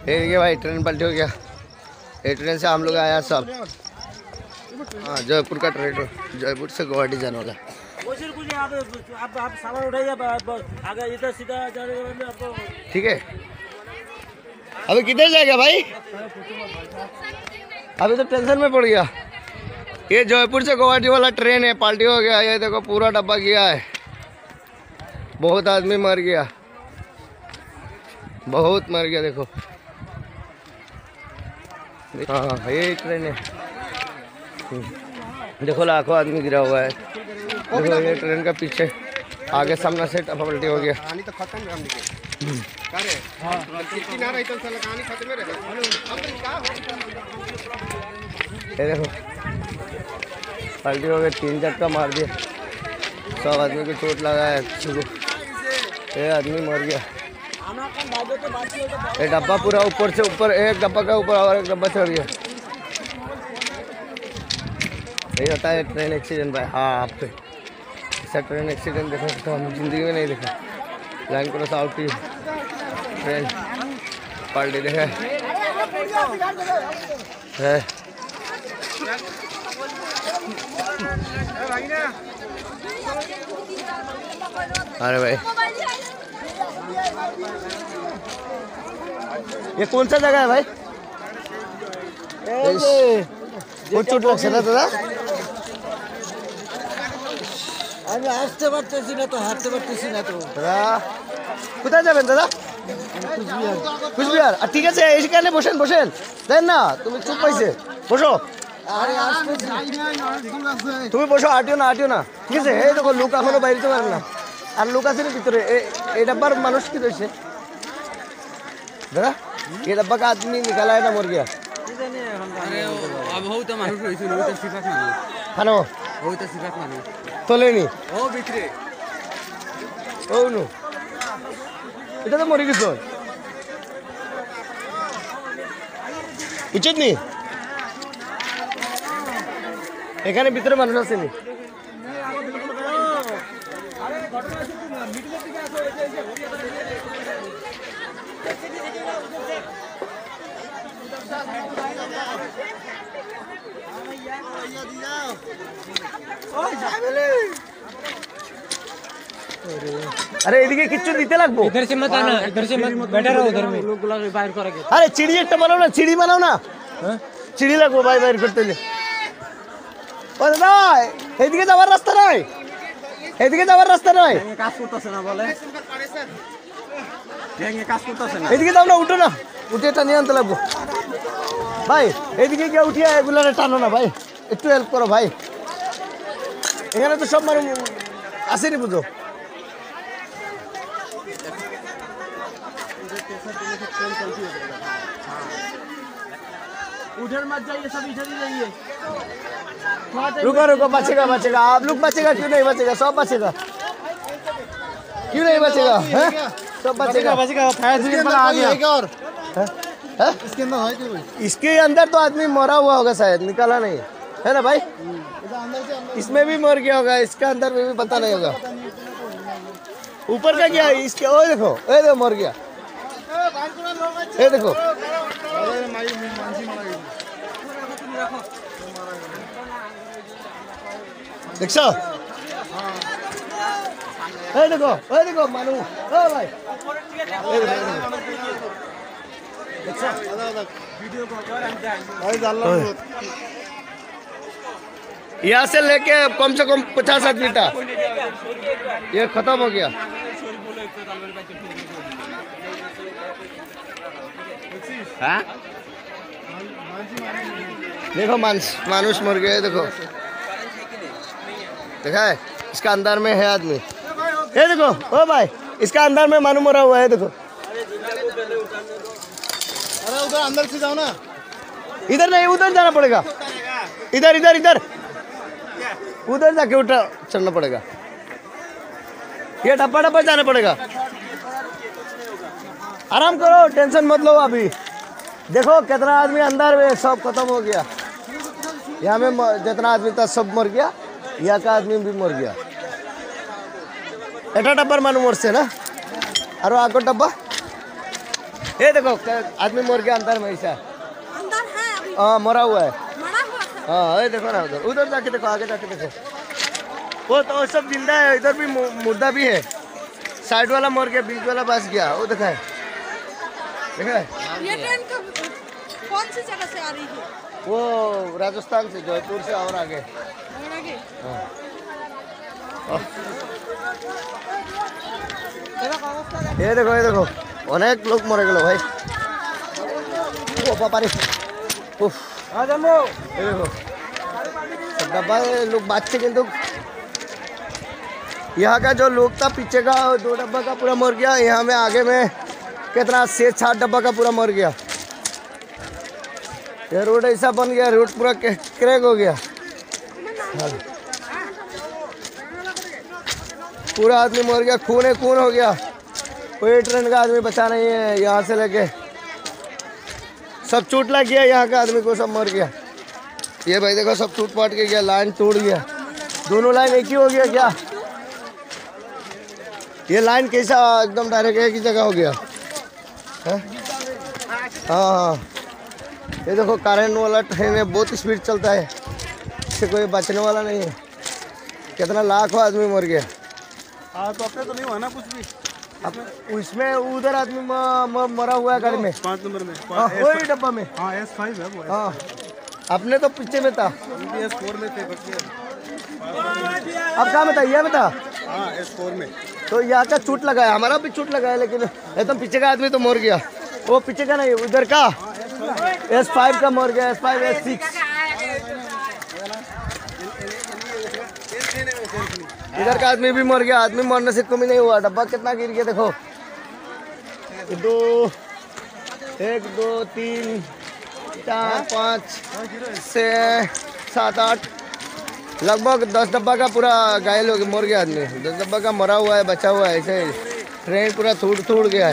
देखिए भाई ट्रेन पलटी हो गया। ये ट्रेन से हम लोग आया सब। हाँ जयपुर का ट्रेन, जयपुर से गुवाहाटी जाने वाला। आप सामान उठाइए आगे इधर सीधा जाने आपको। ठीक है अभी किधर जाएगा भाई? अभी तो टेंशन में पड़ गया। ये जयपुर से गुवाहाटी वाला ट्रेन है, पलटी हो गया। ये देखो पूरा डब्बा गया है, बहुत आदमी मर गया, बहुत मर गया। देखो हाँ ये ट्रेन है। देखो लाखों आदमी गिरा हुआ है। देखो ये ट्रेन का पीछे आगे सामना से पलटी हो गया। ये देखो पलटी हो गई, 3 झटका मार दिया, सब आदमी को चोट लगा है। ये आदमी मर गया। ये डब्बा पूरा ऊपर से ऊपर, एक डब्बा का ऊपर और एक डब्बा चढ़ गया। यही होता है ट्रेन एक्सीडेंट भाई। हाँ आप पे ऐसा ट्रेन एक्सीडेंट देखा तो हम जिंदगी में नहीं देखा। लाइन क्रॉस आउट की ट्रेन पलटी देखा है। अरे भाई ये कौन सा जगह है भाई? बहुत चोट लग सकता दादा। আমি আসতে পারতেছি না তো, হাঁটতে পারতেছি না তো দাদা। কোথায় যাবেন দাদা? কুচবিহার। ঠিক আছে এইখানে বসেন, বসেন দেন না, তুমি চুপ পাইছে বসো। আরে আসতে তুমি বসো, আটিও না, আটিও না। ঠিক আছে এই দেখো লোক এখনো বাইরে যেতে পারে না, আর লোক আছে না ভিতরে। এই डब्बा মানুষ কি রয়েছে दादा? ये डब्बा का आदमी निकाला है ना, मर गया। अरे अब हो तो मानुष रहिছিল ওটা সিফাত মানুষ খানো ওটা সিফাত মানুষ তোলেনি ও ভিতরে ও নো এটা তো মরে গেছে। উচিত নি এখানে ভিতরে মানুষ আছে নি? अरे এদিকে কিচ্ছু দিতে লাগবো। इधर से मत आना, इधर से मत, बैठे रहो उधर में। लोग बाहर करेंगे। अरे চিড়ি একটা বানাও না, চিড়ি বানাও না। চিড়ি লাগবো ভাই বাইরে করতে হলে। ও দাদা এদিকে যাওয়ার রাস্তা নয়, এদিকে যাওয়ার রাস্তা নয়। কাজ করতেছে না বলে গ্যাংয়ে কাজ করতেছে না। এদিকে যাও না, উঠো না, উঠে এটা নিয়ে আনতে লাগবো ভাই। এদিকে গিয়ে উঠিয়ে এগুলো টানো না ভাই, একটু হেল্প করো ভাই। এখানে তো সব মানুষ আসেনি বুঝো। उधर मत जाइए, सब इधर ही जाइए। रुको रुको, बचेगा बचेगा, आप लोग बचेगा, क्यों नहीं बचेगा? सब बचेगा, क्यों नहीं बचेगा? हैं सब बचेगा, बचेगा। फायर ब्रिगेड वाला आ गया। और इसके अंदर है क्या? इसके अंदर तो आदमी मरा हुआ होगा शायद, निकाला नहीं है ना भाई? इसमें भी मर गया होगा, इसके अंदर में भी पता नहीं होगा। ऊपर का क्या है इसके? ओ देखो, ए देखो मर गया, ए देखो। देखो ए देखो, ए देखो मानू, ओ भाई यहाँ से लेके कम से कम 50 आदमी था, ये खत्म हो गया। हाँ देखो मानुष मर गए। देखो देखा है, इसका अंदर में है आदमी। ये देखो ओ भाई, इसका अंदर में मानू मरा हुआ है। देखो अरे उधर अंदर से जाओ ना। इधर नहीं, उधर जाना पड़ेगा, इधर इधर इधर, उधर जाके उठा चढ़ना पड़ेगा। ये डब्बा डब्बा जाना पड़ेगा। आराम करो, टेंशन मत लो। अभी देखो कितना आदमी अंदर में, सब खत्म हो गया। यहाँ में जितना आदमी था सब मर गया, यहाँ का आदमी भी मर गया। एटा डब्बर मानू मरसे ना, और आगो डब्बा ये देखो आदमी मर गया अंदर में ऐसा। अंदर है अभी हाँ मरा हुआ है। मरा हुआ था। हाँ ये देखो ना उधर उधर जाके देखो आगे जाके देखो वो तो सब जिंदा है। इधर भी मुर्दा भी है। साइड वाला मर गया बीच वाला बच गया वो देखा है देखा है। ये ट्रेन कौन सी जगह से आ रही है? वो राजस्थान से जयपुर से और आगे। और आगे ये देखो अनेक लोग मरे गए भाई। ओ पापा रे उफ ये देखो डब्बा लोग बच्चे किंतु यहाँ का जो लोग था पीछे का 2 डब्बा का पूरा मर गया। यहाँ में आगे में कितना 6-7 डब्बा का पूरा मर गया। ये रोड ऐसा बन गया रोड पूरा क्रैक हो गया। पूरा आदमी मर गया खून हो गया। कोई ट्रेन का आदमी बचा नहीं है। यहाँ से लेके सब चोट लग गया। यहाँ का आदमी को सब मर गया। ये भाई देखो सब टूट पाट के गया। लाइन टूट गया। दोनों लाइन एक ही हो गया क्या? ये लाइन कैसा एकदम डायरेक्ट एक ही जगह हो गया है? हाँ ये देखो करंट वाला ट्रेन है बहुत स्पीड चलता है। इससे कोई बचने वाला नहीं है। कितना लाखों आदमी मर गया। तो अपने तो नहीं हुआ ना कुछ भी। अब उसमें उधर आदमी मरा हुआ है गाड़ी में 5 नंबर में। वही डब्बा में। हाँ S5 है वो। हाँ अपने तो पीछे में था। S4 में थे बच्चे। अब कहाँ में था? ये में था। हाँ S4 में। तो यहाँ का चोट लगा है। हमारा भी चोट लगा है लेकिन एकदम पीछे का आदमी तो मर गया। वो पीछे का नहीं उधर का S5 का मर गया। S5 S6 इधर का आदमी भी मर गया। आदमी मरने से कमी नहीं हुआ। डब्बा कितना गिर गया देखो। 1 2 3 4 5 6 7 8 लगभग 10 डब्बा का पूरा घायल हो गया मर गया आदमी। 10 डब्बा का मरा हुआ है बचा हुआ है। ऐसे ट्रेन पूरा टूट गया है।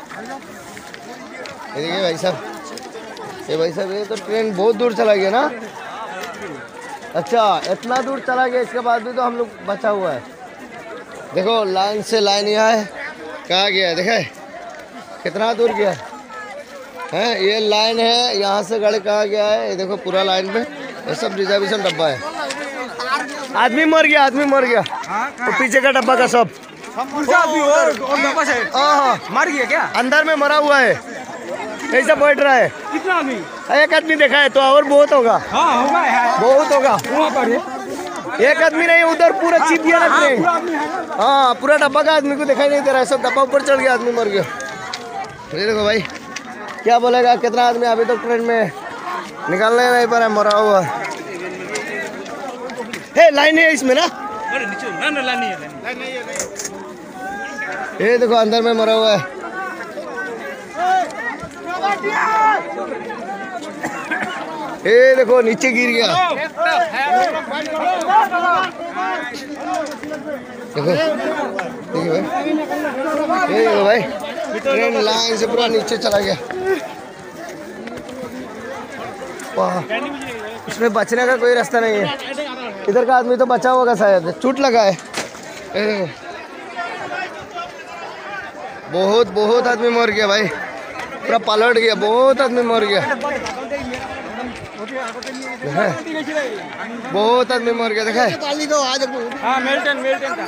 ये देखिए भाई साहब ये तो ट्रेन बहुत दूर चला गया ना। अच्छा इतना दूर चला गया इसके बाद भी तो हम लोग बचा हुआ है। देखो लाइन से लाइन यहाँ है। कहाँ गया है देखे कितना दूर गया है। ये लाइन है यहाँ से गाड़ी कहाँ गया है। ये देखो पूरा लाइन पे ये सब रिजर्वेशन डब्बा है। आदमी मर गया तो पीछे का डब्बा का सब मर गया क्या? अंदर में मरा हुआ है। ऐसा बैठ रहा है। कितना आदमी? एक आदमी देखा है तो और बहुत होगा। हाँ होगा बहुत होगा। वहाँ पर एक आदमी नहीं उधर पूरा चिप गया ना ट्रेन। हाँ पूरा डब्बा का आदमी को दिखाई नहीं दे रहा है। सब डब्बा ऊपर चढ़ गया आदमी मर गया। ये देखो भाई क्या बोलेगा कितना आदमी अभी तक ट्रेन में निकालने नहीं पा रहा मरा हुआ है। लाइन है इसमें ना। ये देखो अंदर में मरा हुआ है। ये देखो नीचे गिर गया। देखो ये देखो भाई ट्रेन लाइन से पूरा नीचे चला गया। वाह इसमें बचने का कोई रास्ता नहीं है। इधर का आदमी तो बचा होगा शायद चोट लगा है। बहुत आदमी मर गया भाई पूरा पलट गया। बहुत आदमी मर गया। बहुत आदमी मर गया देखा है। हाँ मेल्टन का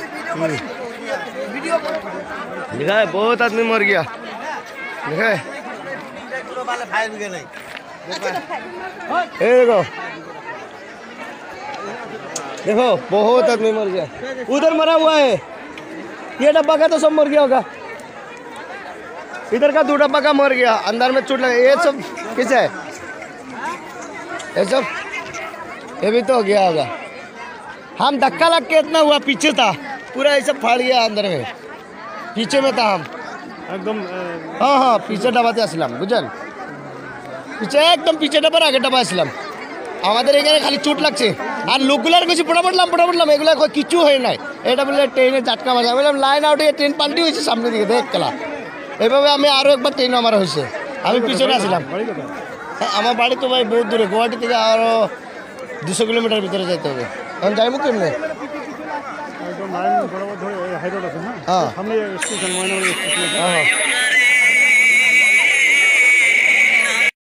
देखा है बहुत आदमी मर गया देखा है। देखो देखो बहुत आदमी मर गया। उधर मरा हुआ है। ये डब्बा का तो सब मर गया होगा। इधर का 2 डब्बा का मर गया। अंदर में चोट लगा। ये सब किस है? ये सब ये भी तो हो गया होगा। हम धक्का लग के इतना हुआ पीछे था पूरा ये सब फाड़ गया अंदर में। पीछे में था हम एकदम। हाँ पीछे डब्बाते আসলাম বুঝলেন। পিছে একদম পিছে ডাবার আগে ডাবা আসলাম। আমাদের এখানে খালি চোট লাগছে আর লোকগুলার কিছু পড়াপড়লাম এগুলো কিছু হয় নাই। এটা বলে ট্রেনে ঝাটকা মারা। বললাম লাইন আউট হয়ে ট্রেন পাল্টি হয়েছে সামনের দিকে দেখ খেলা। এইভাবে আমি আরও একবার ট্রেন আমার হয়েছে। আমি পিছনে আসলাম। আমার বাড়ি তো ভাই বহুত দূরে গুয়াহাটি থেকে আরও 200 কিলোমিটার ভিতরে যেতে হবে। এখন যাইব কেমনে? একদম লাইন বরাবর ধরে হাই রোড আছে। হ্যাঁ সামনে স্টেশন ময়নাগুড়ি স্টেশন। হ্যাঁ